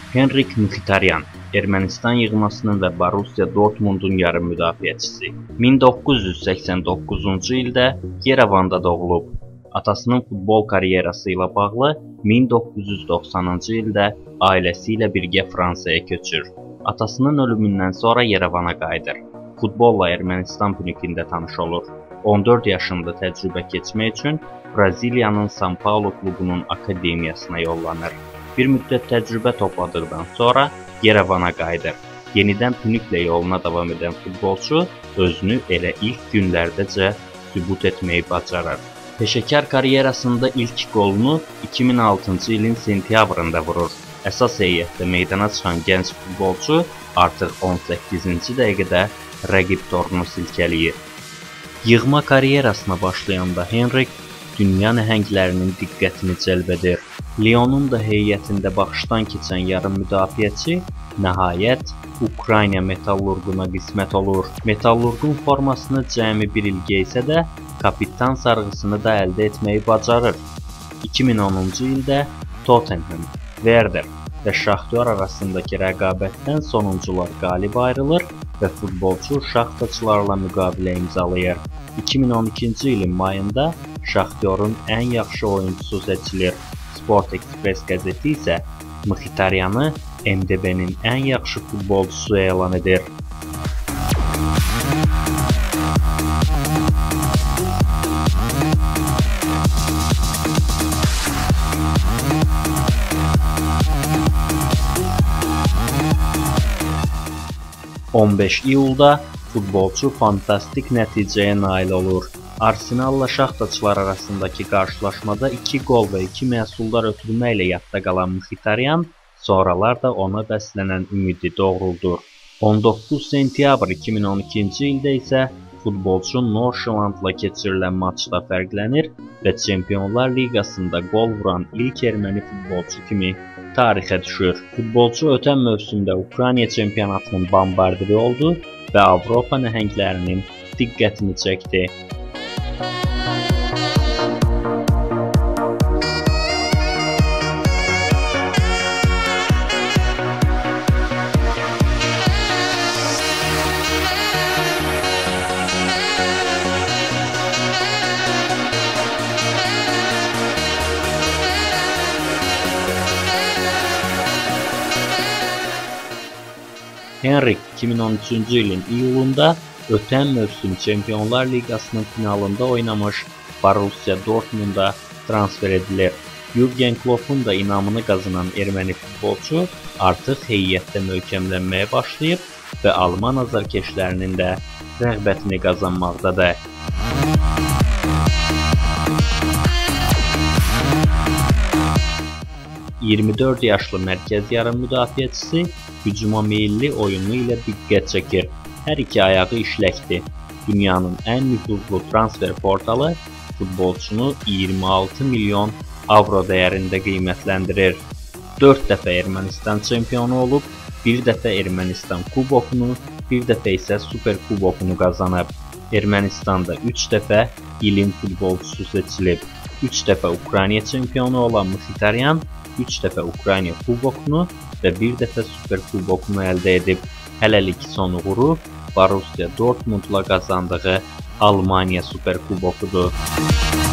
Henrik Mkhitaryan, Ermənistan yığmasının və Borussia Dortmundun yarım müdafiəçisi. 1989-cu ildə Yerevanda doğulub. Atasının futbol karyerası ilə bağlı 1990-cı ildə ailəsi ilə birgə Fransaya köçür. Atasının ölümündən sonra Yerevana qayıdır. Futbolla Ermənistan bünyikində tanış olur. 14 yaşında təcrübə keçmək üçün Braziliyanın São Paulo klubunun akademiyasına yollanır. Bir müddət təcrübə topladıqdan sonra Yerevana qayıdır. Yenidən Püniklə yoluna davam edən futbolçu özünü elə ilk günlərdəcə sübut etməyi bacarır. Peşəkar karyerasında ilk qolunu 2006-cı ilin sentyabrında vurur. Əsas heyətdə meydana çıxan gənc futbolçu artıq 18-ci dəqiqədə rəqib torunu silkələyir. Yığma karyerasına başlayanda Henrik dünya nəhənglərinin diqqətini cəlb edir. Lyonun da heyətində baxışdan keçən yarım müdafiəçi nəhayət Ukrayna Metallurquna qismət olur. Metallurqun formasını cəmi bir il geysə də kapitan sarğısını da əldə etməyi bacarır. 2010-cu ildə Tottenham, Werder və Şaxtyor arasındakı rəqabətdən sonuncular qalib ayrılır və futbolçu şaxtaçılarla müqavilə imzalayır. 2012-ci ilin mayında Şaxtyorun ən yaxşı oyuncusu seçilir. Sport Express qəzeti isə Mkhitaryanı MDB-nin ən yaxşı futbolcusu elan edir. İyulda futbolçu fantastik nəticəyə nail olur. Arsenalla Şaxtaçılar arasındakı qarşılaşmada 2 qol və 2 məhsuldar ötürmə ilə yadda qalan Mkhitaryan sonralar da ona bəslənən ümidi doğruldur. 19 sentyabr 2012-ci ildə isə futbolçu Norşlandla keçirilən maçda fərqlənir və Çempionlar Liqasında qol vuran ilk erməni futbolçu kimi tarixə düşür. Futbolçu ötən mövsümdə Ukrayna çempionatının bombardiri oldu və Avropa nəhənglərinin diqqətini çəkdi. Henrik 2013-cü ilin iyulunda ötən mövsüm Çempionlar Liqasının finalında oynamış Borussia Dortmunda transfer edilir. Jürgen Klopp'un da inamını qazanan erməni futbolçu artıq heyətdə möhkəmlənməyə başlayıb və Alman azarkeşlərinin də rəğbətini qazanmaqdadır. ...24 yaşlı mərkəz yarım müdafiəçisi hücuma meyilli oyunu ilə diqqət çəkir. Hər iki ayağı işləkdir. Dünyanın ən nüfuzlu transfer portalı futbolçunu 26 milyon avro dəyərində qiymətləndirir. 4 dəfə Ermənistan çempionu olub, 1 dəfə Ermənistan kubokunu, 1 dəfə isə Super kubokunu qazanıb. Ermənistanda 3 dəfə ilin futbolçusu seçilib. 3 dəfə Ukrayna çempionu olan Mkhitaryan 3 dəfə Ukrayna kubokunu və 1 dəfə Super kubokunu əldə edib. Hələlik son uğuru Borussia Dortmundla qazandığı Almaniya Super kubokudur.